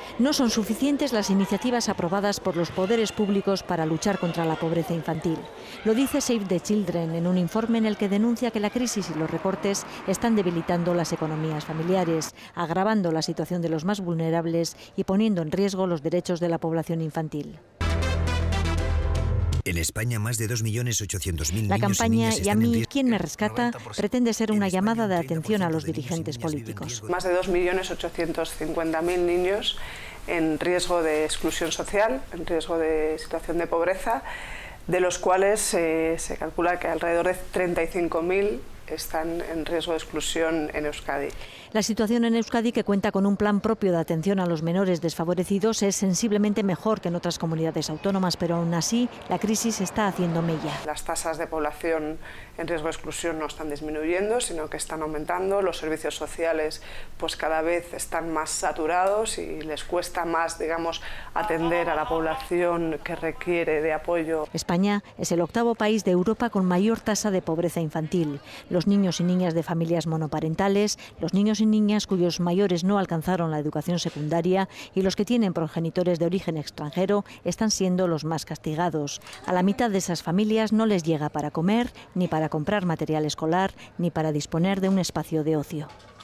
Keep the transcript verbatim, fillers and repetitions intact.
No son suficientes las iniciativas aprobadas por los poderes públicos para luchar contra la pobreza infantil. Lo dice Save the Children en un informe en el que denuncia que la crisis y los recortes están debilitando las economías familiares, agravando la situación de los más vulnerables y poniendo en riesgo los derechos de la población infantil. En España, más de dos millones ochocientos mil La niños campaña y niñas ¿Y a están en mí riesgo. quién me rescata? Pretende ser una llamada de atención a los dirigentes políticos. Más de dos millones ochocientos cincuenta mil niños en riesgo de exclusión social, en riesgo de situación de pobreza, de los cuales eh, se calcula que alrededor de treinta y cinco mil están en riesgo de exclusión en Euskadi. La situación en Euskadi, que cuenta con un plan propio de atención a los menores desfavorecidos, es sensiblemente mejor que en otras comunidades autónomas, pero aún así la crisis está haciendo mella. Las tasas de población en riesgo de exclusión no están disminuyendo, sino que están aumentando. Los servicios sociales pues cada vez están más saturados y les cuesta más, digamos, atender a la población que requiere de apoyo. España es el octavo país de Europa con mayor tasa de pobreza infantil. Los niños y niñas de familias monoparentales, los niños y niñas cuyos mayores no alcanzaron la educación secundaria y los que tienen progenitores de origen extranjero están siendo los más castigados. A la mitad de esas familias no les llega para comer, ni para comprar material escolar, ni para disponer de un espacio de ocio.